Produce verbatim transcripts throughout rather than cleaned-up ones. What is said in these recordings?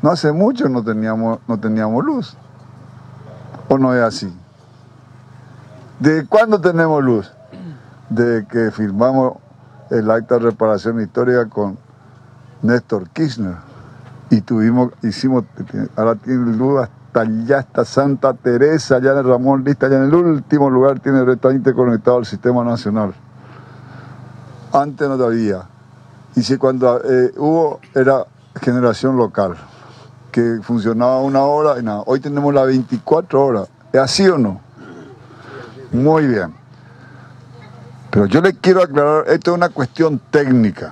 No hace mucho no teníamos, no teníamos luz. ¿O no es así? ¿De cuándo tenemos luz? De que firmamos el acta de reparación histórica con Néstor Kirchner. Y tuvimos, hicimos, ahora tiene luz hasta allá, hasta Santa Teresa, allá en Ramón Lista, allá en el último lugar tiene directamente conectado al sistema nacional. Antes no había. Y si cuando eh, hubo, era generación local, que funcionaba una hora y nada. Hoy tenemos las veinticuatro horas. ¿Es así o no? Muy bien. Pero yo les quiero aclarar, esto es una cuestión técnica.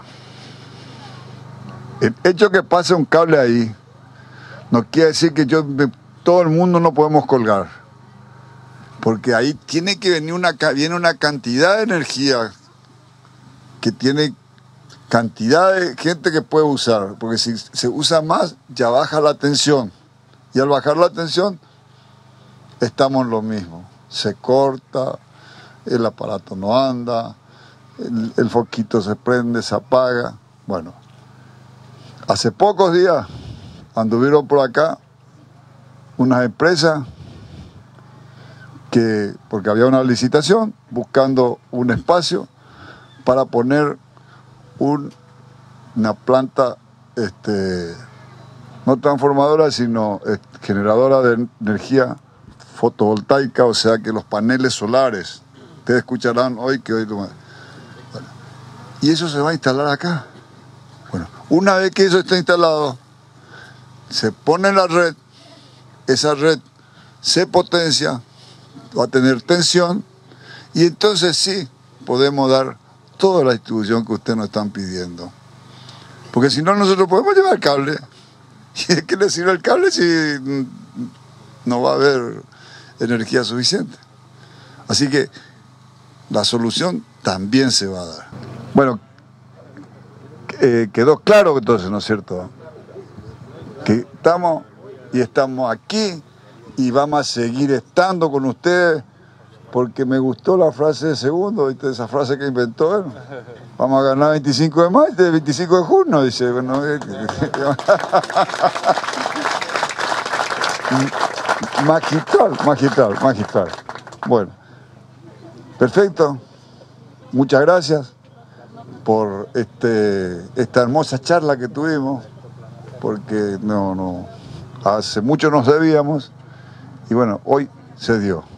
El hecho que pase un cable ahí no quiere decir que yo, todo el mundo no podemos colgar. Porque ahí tiene que venir una, viene una cantidad de energía que tiene cantidad de gente que puede usar. Porque si se usa más, ya baja la tensión. Y al bajar la tensión, estamos lo mismo. Se corta, el aparato no anda, el, el foquito se prende, se apaga. Bueno, hace pocos días anduvieron por acá unas empresas que, porque había una licitación, buscando un espacio para poner un, una planta, este, no transformadora, sino eh, generadora de energía fotovoltaica, o sea que los paneles solares, ustedes escucharán hoy que hoy... Bueno, y eso se va a instalar acá. Bueno, una vez que eso está instalado, se pone en la red, esa red se potencia, va a tener tensión, y entonces sí podemos dar toda la distribución que ustedes nos están pidiendo. Porque si no, nosotros podemos llevar cable. ¿Y de qué le sirve el cable si no va a haber energía suficiente? Así que la solución también se va a dar. Bueno, eh, quedó claro entonces, ¿no es cierto? Que estamos y estamos aquí y vamos a seguir estando con ustedes, porque me gustó la frase de segundo, ¿viste? Esa frase que inventó él. Vamos a ganar veinticinco de mayo, veinticinco de junio, dice. Bueno, eh, magistral, magistral, magistral. Bueno, perfecto. Muchas gracias por este, esta hermosa charla que tuvimos, porque no, no, hace mucho nos debíamos y bueno, hoy se dio.